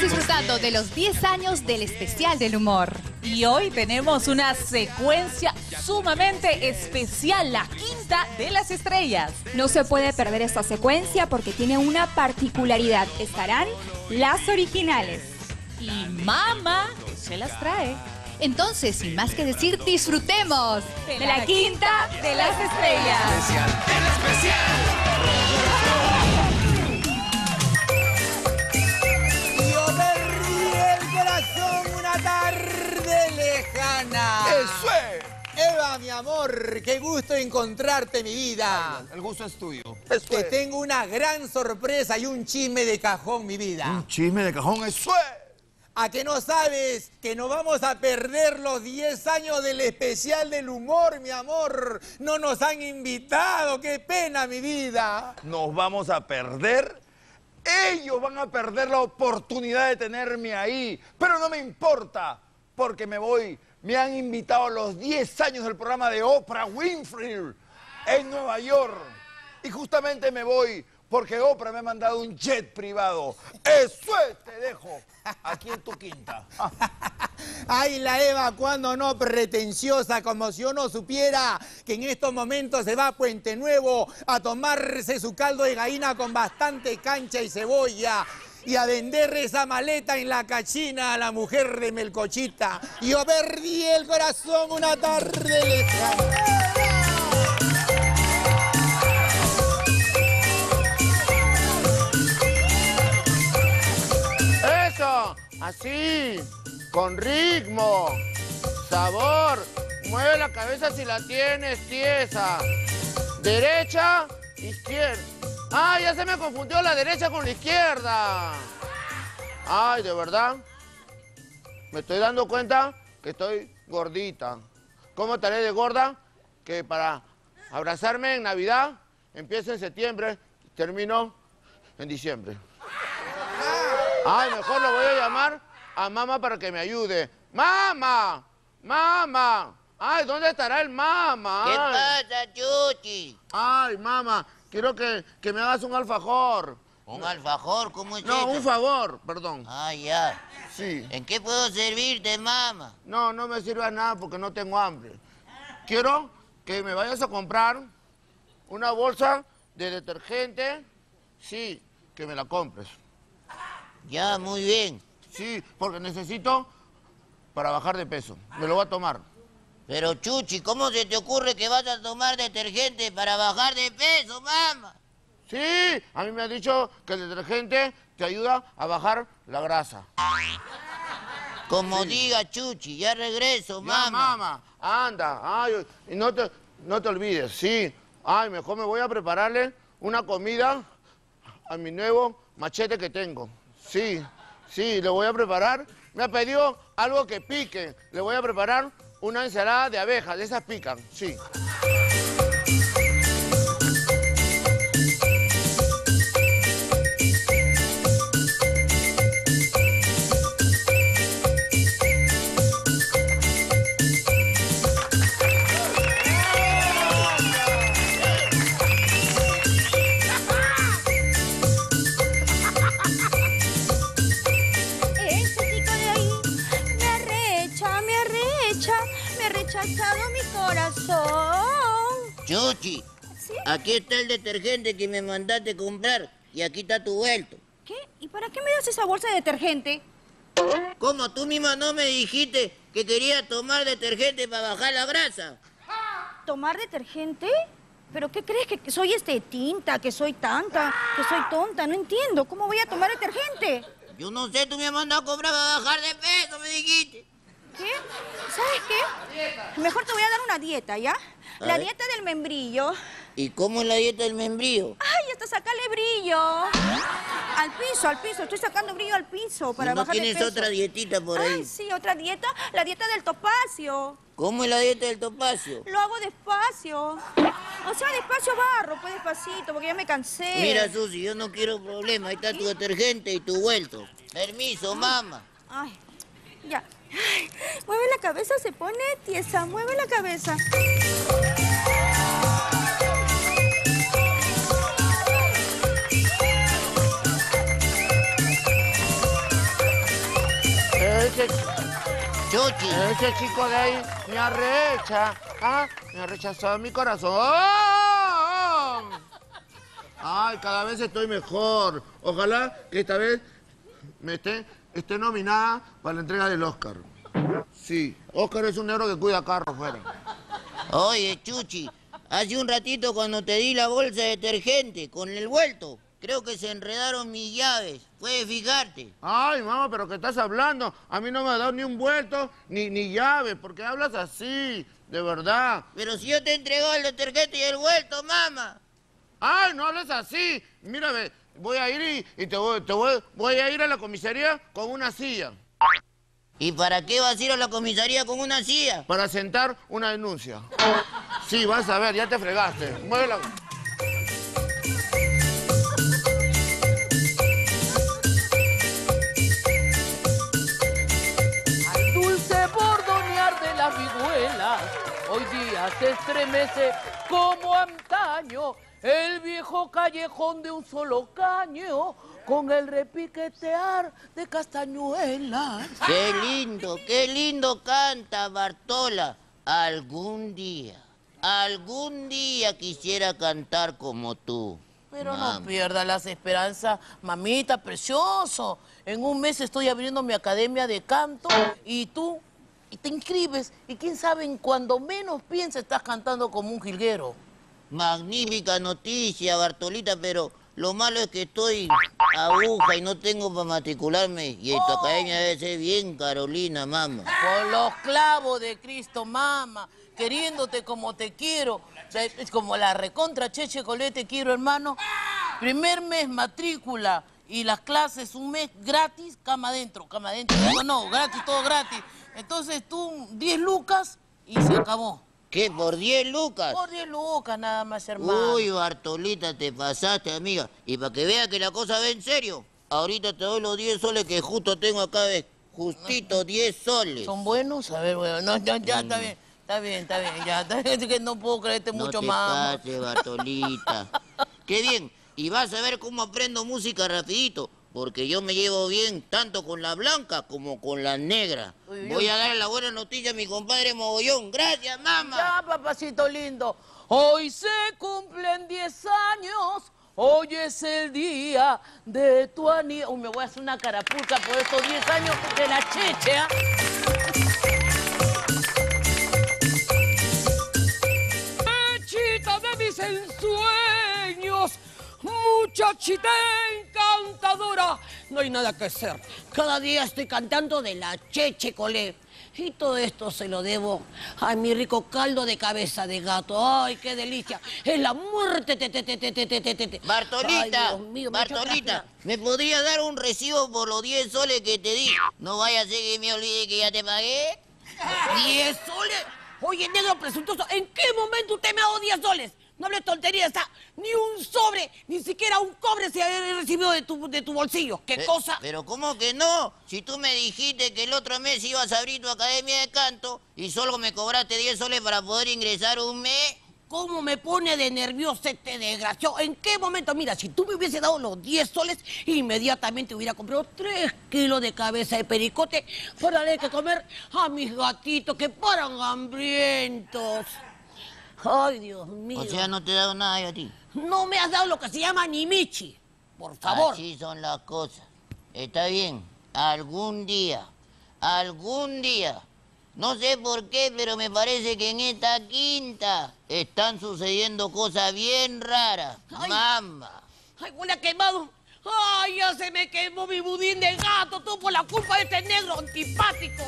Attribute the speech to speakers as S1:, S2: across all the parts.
S1: disfrutando de los 10 años del especial del humor.
S2: Y hoy tenemos una secuencia sumamente especial, la quinta de las estrellas.
S3: No se puede perder esta secuencia porque tiene una particularidad. Estarán las originales.
S2: Y Mama se las trae.
S1: Entonces, sin más que decir, disfrutemos
S2: de la quinta de las estrellas.
S4: El especial.
S5: Yo perdí el corazón una tarde lejana.
S4: ¡Eso es!
S5: Eva, mi amor, qué gusto encontrarte, mi vida.
S4: El gusto es tuyo.
S5: Te tengo una gran sorpresa y un chisme de cajón, mi vida.
S4: Un chisme de cajón, eso es.
S5: ¿A que no sabes que no vamos a perder los 10 años del especial del humor, mi amor? No nos han invitado, qué pena, mi vida.
S4: Nos vamos a perder. Ellos van a perder la oportunidad de tenerme ahí. Pero no me importa, porque me voy. Me han invitado a los 10 años del programa de Oprah Winfrey en Nueva York. Y justamente me voy porque Oprah me ha mandado un jet privado. Eso es, te dejo aquí en tu quinta.
S5: Ay, la Eva, cuando no, pretenciosa, como si yo no supiera que en estos momentos se va a Puente Nuevo a tomarse su caldo de gallina con bastante cancha y cebolla y a vender esa maleta en la cachina a la mujer de Melcochita. Yo perdí el corazón una tarde lejana.
S6: Eso, así, con ritmo, sabor. Mueve la cabeza si la tienes tiesa. Derecha, izquierda. ¡Ah, ya se me confundió la derecha con la izquierda! ¡Ay, de verdad! Me estoy dando cuenta que estoy gordita. ¿Cómo estaré de gorda? Que para abrazarme en Navidad, empiezo en septiembre, termino en diciembre. Ay, mejor lo voy a llamar a mamá para que me ayude. ¡Mamá! ¡Mamá! Ay, ¿dónde estará el mamá?
S7: ¿Qué pasa, Chuchi?
S6: Ay, mamá, quiero que me hagas un alfajor.
S7: ¿Un alfajor? ¿Cómo es
S6: No,
S7: eso?
S6: un favor, perdón.
S7: Ah, ya.
S6: Sí.
S7: ¿En qué puedo servirte, mamá?
S6: No, no me sirve a nada porque no tengo hambre. Quiero que me vayas a comprar una bolsa de detergente. Sí, que me la compres.
S7: Ya, muy bien.
S6: Sí, porque necesito para bajar de peso. Me lo voy a tomar.
S7: Pero, Chuchi, ¿cómo se te ocurre que vas a tomar detergente para bajar de peso, mamá?
S6: Sí, a mí me ha dicho que el detergente te ayuda a bajar la grasa.
S7: Como diga, Chuchi, ya regreso,
S6: Ya,
S7: mamá.
S6: mamá, anda. Ay, y no te olvides, sí. Ay, mejor me voy a prepararle una comida a mi nuevo machete que tengo. Sí, sí, le voy a preparar. Me ha pedido algo que pique. Le voy a preparar una ensalada de abejas, de esas pican, sí.
S8: Rechazado mi corazón.
S7: Chuchi,
S8: ¿Sí?
S7: aquí está el detergente que me mandaste comprar y aquí está tu vuelto.
S8: ¿Qué? ¿Y para qué me das esa bolsa de detergente?
S7: ¿Cómo tú misma no me dijiste que querías tomar detergente para bajar la grasa?
S8: ¿Tomar detergente? ¿Pero qué crees? ¿Que soy tinta? ¿Que soy tanta? ¿Que soy tonta? No entiendo. ¿Cómo voy a tomar detergente?
S7: Yo no sé, tú me has mandado a comprar para bajar de peso, me dijiste.
S8: ¿Qué? ¿Sabes qué? Mejor te voy a dar una dieta, ¿ya? La dieta del membrillo.
S7: ¿Y cómo es la dieta del membrillo?
S8: ¡Ay, hasta sacarle brillo! Al piso. Estoy sacando brillo al piso para
S7: ¿No
S8: bajar de
S7: tienes
S8: peso.
S7: otra dietita por ahí?
S8: Ay, sí, otra dieta. La dieta del topacio.
S7: ¿Cómo es la dieta del topacio?
S8: Lo hago despacio. O sea, despacio barro, pues despacito, porque ya me cansé.
S7: Mira, Susi, yo no quiero problema. Ahí está tu detergente y tu vuelto. Permiso, mamá.
S8: Ay, ya. Ay, mueve la cabeza, se pone tiesa. Mueve la cabeza.
S7: Chuchi.
S6: Ese chico de ahí me arrecha. Ah, me ha rechazado mi corazón. Ay, cada vez estoy mejor. Ojalá que esta vez me esté nominada para la entrega del Oscar. Sí, Oscar es un negro que cuida carros fuera.
S7: Oye, Chuchi, hace un ratito cuando te di la bolsa de detergente con el vuelto, creo que se enredaron mis llaves. Puedes fijarte.
S6: Ay, mamá, ¿pero qué estás hablando? A mí no me ha dado ni un vuelto ni llave. ¿Por qué hablas así? De verdad.
S7: Pero si yo te he entregado el detergente y el vuelto, mamá.
S6: Ay, no hables así. Mírame, voy a ir y voy a ir a la comisaría con una silla.
S7: ¿Y para qué vas a ir a la comisaría con una silla?
S6: Para sentar una denuncia. Sí, vas a ver, ya te fregaste. Muévela.
S9: Al dulce bordonear de las vihuelas, hoy día se estremece como antaño el viejo callejón de un solo caño con el repiquetear de castañuelas.
S7: Qué lindo canta Bartola. Algún día quisiera cantar como tú.
S9: Pero no pierdas las esperanzas, mamita, precioso. En un mes estoy abriendo mi academia de canto y tú te inscribes y quién sabe, en cuando menos piensas estás cantando como un jilguero.
S7: Magnífica noticia, Bartolita, pero lo malo es que estoy aguja y no tengo para matricularme. Y en tu academia debe ser bien Carolina, mamá.
S9: Por los clavos de Cristo, mamá, queriéndote como te quiero. Es como la recontra Cheche Colé, te quiero, hermano. Primer mes matrícula y las clases un mes gratis, cama adentro. No, gratis, todo gratis. Entonces tú, 10 lucas y se acabó.
S7: ¿Qué? ¿Por 10 lucas?
S9: Por 10 lucas nada más, hermano.
S7: Uy, Bartolita, te pasaste, amiga. Y para que veas que la cosa va en serio, ahorita te doy los 10 soles que justo tengo acá, ¿ves? Justito 10 soles.
S9: ¿Son buenos? A ver, bueno, no, ya, está bien. Está bien, ya. Es que no puedo creerte mucho más.
S7: No te pases, Bartolita. Qué bien. Y vas a ver cómo aprendo música rapidito. Porque yo me llevo bien tanto con la blanca como con la negra. Voy a darle la buena noticia a mi compadre Mogollón. Gracias, mamá.
S9: Ya, papacito lindo. Hoy se cumplen 10 años. Hoy es el día de tu aniversario. Uy, me voy a hacer una carapulca por estos 10 años de la Cheche, ¿ah? Chechita de mis ensueños, muchachita encantadora. No hay nada que hacer. Cada día estoy cantando de la Cheche Colé. Y todo esto se lo debo a mi rico caldo de cabeza de gato. ¡Ay, qué delicia! Es la muerte.
S7: Bartolita,
S9: Ay, Dios mío,
S7: Bartolita, ¿me podrías dar un recibo por los 10 soles que te di? No vaya a ser que me olvide que ya te pagué.
S9: ¿10 soles? Oye, negro presuntuoso, ¿en qué momento usted me ha dado 10 soles? No hables tonterías, está ni un sobre, ni siquiera un cobre se ha recibido de tu bolsillo. ¿Qué cosa?
S7: Pero ¿cómo que no? Si tú me dijiste que el otro mes ibas a abrir tu academia de canto y solo me cobraste 10 soles para poder ingresar un mes.
S9: ¿Cómo me pone de nervioso este desgraciado? ¿En qué momento? Mira, si tú me hubiese dado los 10 soles, inmediatamente hubiera comprado 3 kilos de cabeza de pericote para darle que comer a mis gatitos que paran hambrientos. Ay, Dios mío.
S7: O sea, no te he dado nada yo a ti.
S9: No me has dado lo que se llama ni michi. Por favor.
S7: Así son las cosas. Está bien. Algún día. No sé por qué, pero me parece que en esta quinta están sucediendo cosas bien raras.
S9: Ay.
S7: Mamá.
S9: Ay, huele a quemado. Ay, ya se me quemó mi budín de gato, tú por la culpa de este negro antipático.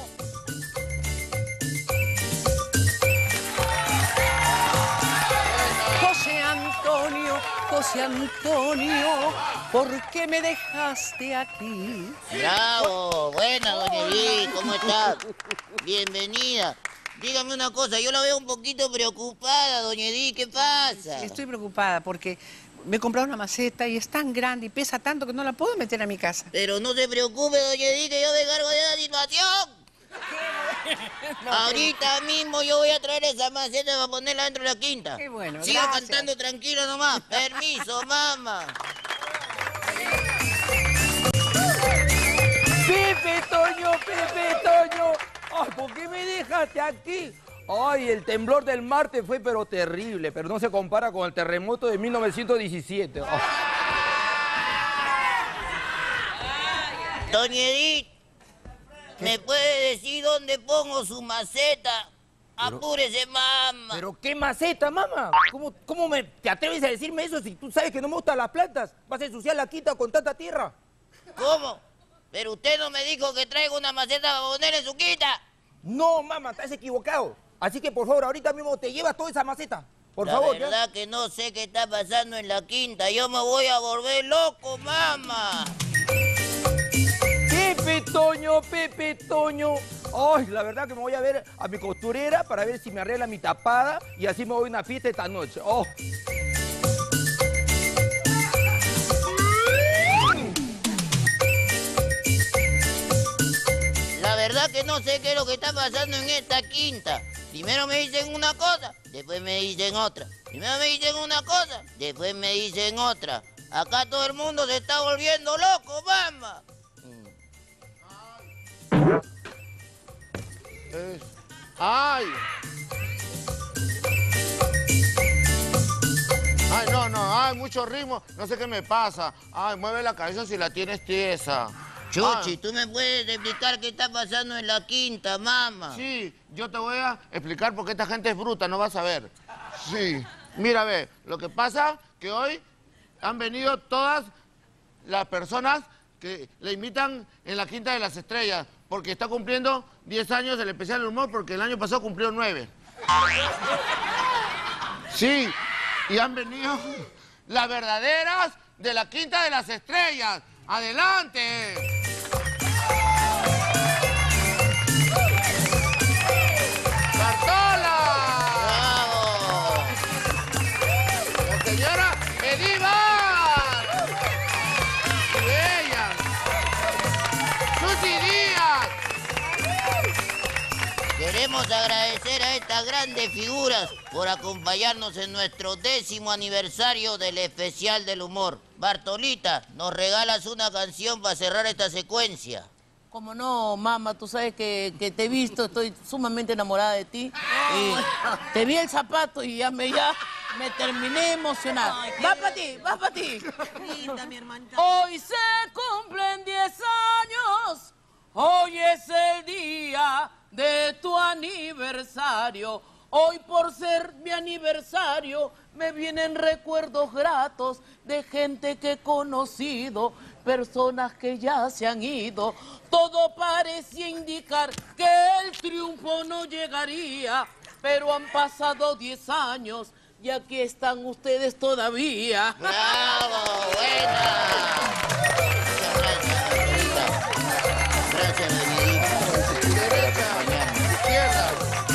S9: José Antonio, ¿por qué me dejaste aquí?
S7: Bravo, buena, doña Edith, ¿cómo está? Bienvenida. Dígame una cosa, yo la veo un poquito preocupada, doña Edith, ¿qué pasa?
S10: Estoy preocupada porque me he comprado una maceta y es tan grande y pesa tanto que no la puedo meter a mi casa.
S7: Pero no se preocupe, doña Edith, que yo me cargo de la situación. Ahorita mismo yo voy a traer esa maceta para ponerla dentro de la quinta.
S10: Qué bueno,
S7: siga
S10: gracias.
S7: cantando tranquilo nomás. Permiso, mamá.
S9: Pepe, Toño, Pepe,
S11: Ay, ¿por qué me dejaste aquí? Ay, el temblor del martes fue pero terrible, pero no se compara con el terremoto de 1917. Oh.
S7: Doña Edith, ¿me puede decir dónde pongo su maceta? Apúrese, mamá.
S11: ¿Pero qué maceta, mamá? ¿Cómo te atreves a decirme eso si tú sabes que no me gustan las plantas? ¿Vas a ensuciar la quinta con tanta tierra?
S7: ¿Cómo? ¿Pero usted no me dijo que traigo una maceta para poner en su quinta?
S11: No, mamá, estás equivocado. Así que, por favor, ahorita mismo te llevas toda esa maceta. Por favor.
S7: La verdad que no sé qué está pasando en la quinta. Yo me voy a volver loco, mamá.
S11: Pepe Toño. Ay, la verdad que me voy a ver a mi costurera para ver si me arregla mi tapada y así me voy a una fiesta esta noche. Oh.
S7: La verdad que no sé qué es lo que está pasando en esta quinta. Primero me dicen una cosa, después me dicen otra. Primero me dicen una cosa, después me dicen otra. Acá todo el mundo se está volviendo loco, mamá.
S6: ¡Ay! ¡Ay, no! ¡Ay, mucho ritmo! No sé qué me pasa. ¡Ay, mueve la cabeza si la tienes tiesa!
S7: Chuchi, ¿tú me puedes explicar qué está pasando en la quinta, mamá?
S6: Sí, yo te voy a explicar porque esta gente es bruta, no vas a ver. Sí. Mira, ve, lo que pasa que hoy han venido todas las personas que le invitan en la Quinta de las Estrellas, porque está cumpliendo 10 años del especial del humor, porque el año pasado cumplió 9. Sí, y han venido las verdaderas de la Quinta de las Estrellas. ¡Adelante! ¡Bartola!
S7: ¡Bravo!
S6: ¡La señora Edíbar! ¡Y ella! ¡Susy Díaz!
S7: Queremos agradecer a estas grandes figuras por acompañarnos en nuestro 10º aniversario del especial del humor. Bartolita, ¿nos regalas una canción para cerrar esta secuencia?
S9: Como no, mamá, tú sabes que te he visto, estoy sumamente enamorada de ti. Te vi el zapato y ya me terminé emocionada. ¡Va para ti, va para ti!
S10: Linda, mi hermanita.
S9: Hoy se cumplen 10 años, hoy es el día de tu aniversario. Hoy por ser mi aniversario me vienen recuerdos gratos de gente que he conocido, personas que ya se han ido. Todo parecía indicar que el triunfo no llegaría, pero han pasado 10 años y aquí están ustedes todavía.
S7: ¡Bravo! ¡Buena! Gracias, Danielita.
S6: Derecha, izquierda.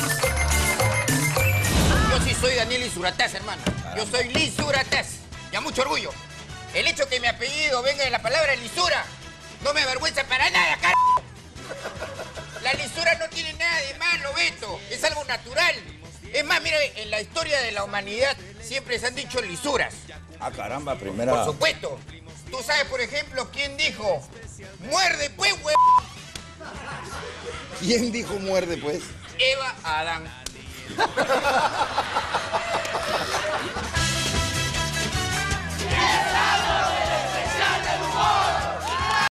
S12: Yo sí soy Daniel Lizurataz, hermano. Yo soy Lizurataz. Y a mucho orgullo. El hecho que mi apellido venga de la palabra lisura no me avergüenza para nada, c******. La lisura no tiene nada de malo, Beto. Es algo natural. Es más, mira, en la historia de la humanidad siempre se han dicho lisuras.
S4: Ah, caramba, primera.
S12: Por supuesto. Tú sabes, por ejemplo, quién dijo, muerde pues, hue...
S4: ¿Quién dijo muerde, pues?
S12: Eva Adán.